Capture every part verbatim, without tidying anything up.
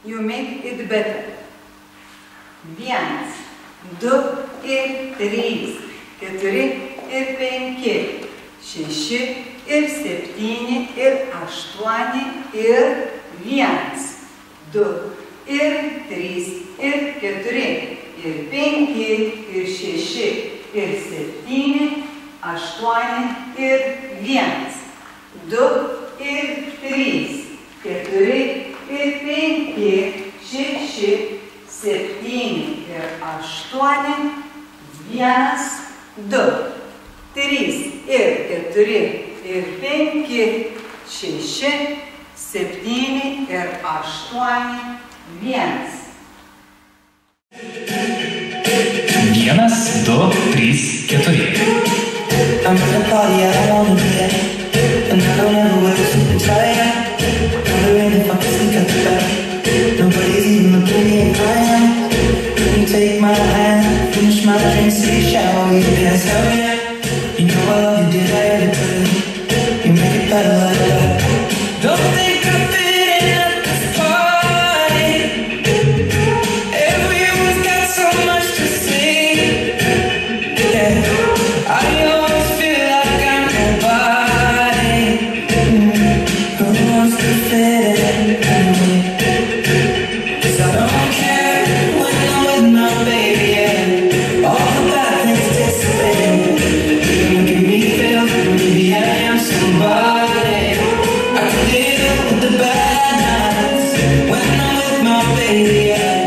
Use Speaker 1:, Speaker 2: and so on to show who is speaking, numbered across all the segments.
Speaker 1: you make it better. Vienas, du ir trys, keturi ir penki, šeši ir septyni ir aštuoni ir vienas, du ir trys ir keturi ir penki ir šeši ir septyni, aštuoni ir vienas, du ir trys, keturi ir penki, šeši, septyni ir aštuoni, vienas, du, trys ir keturi ir penki, šeši, septyni ir aštuoni, vienas.
Speaker 2: Vienas, du, trys, keturi.
Speaker 3: I'm at a party I don't wanna be at, and I don't ever wear a suit and tie. Wondering if I can sneak out the back. Nobody's even looking me in my eye. Can you take my hand, finish my drink, say shall we dance? Hell yeah, you know I love you, did I ever tell you? You make it better like that. Don't think I fit in at this party. Everyone's got so much to say. Yeah, I always feel like I'm nobody. Mm-hmm. Who wants to fit in anyway? 'Cause I don't care when I'm with my baby, yeah. All the bad things dissipate. You're making me feel like maybe I am somebody. I can deal with the bad nights when I'm with my baby, yeah.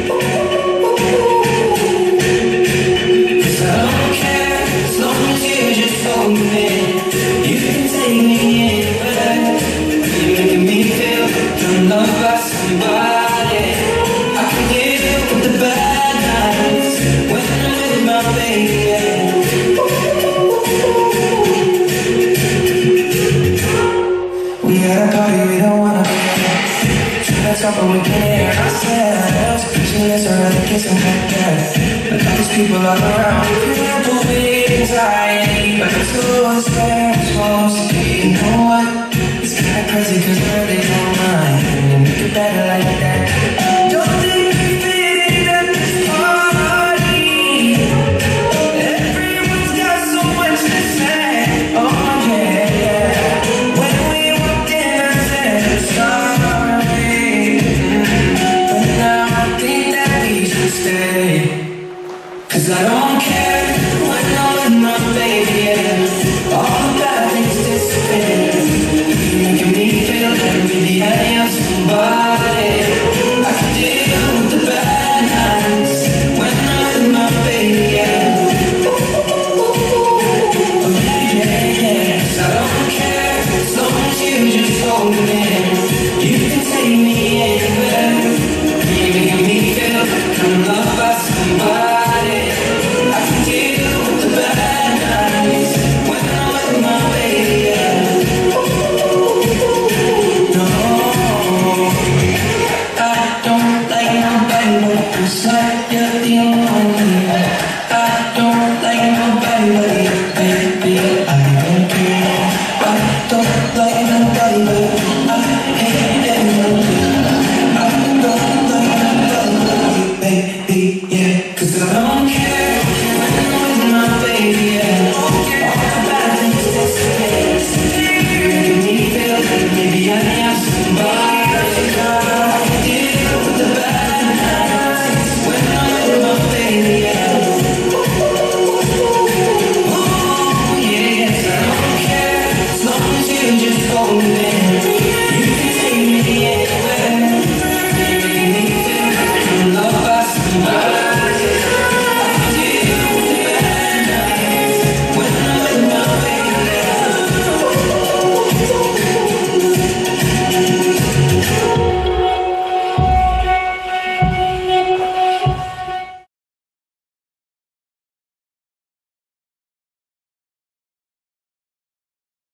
Speaker 3: 'Cause I don't care as long as you just hold me. You can take me anywhere. You're making me feel like I'm loved by somebody. I can deal with the bad nights when I'm with my baby, yeah. We at a party we don't wanna be at. Trying to talk but we can't hear ourselves. She lets her other kiss and like that. But all these people all around me crippled with anxiety. But it's always where I'm supposed to be. You know what? It's kinda crazy 'cause I really don't mind. And you make it better like that. Don't think we fit in at this party. Everyone's got so much to say. Oh yeah, yeah. When we walked in I said sorry. But now I think that we should stay. 'Cause I don't care when I'm with my baby, yeah. All the bad things disappear. You're making me feel like maybe I am somebody. I can deal with the bad nights when I'm with my baby, yeah. Oh yeah, yeah, yeah. 'Cause I don't care as long as you just hold me. You can take me anywhere. You're making me feel like I'm loved by somebody. I can deal with the bad nights when I'm with my baby, yeah. No, I don't like nobody but yourself. You're the only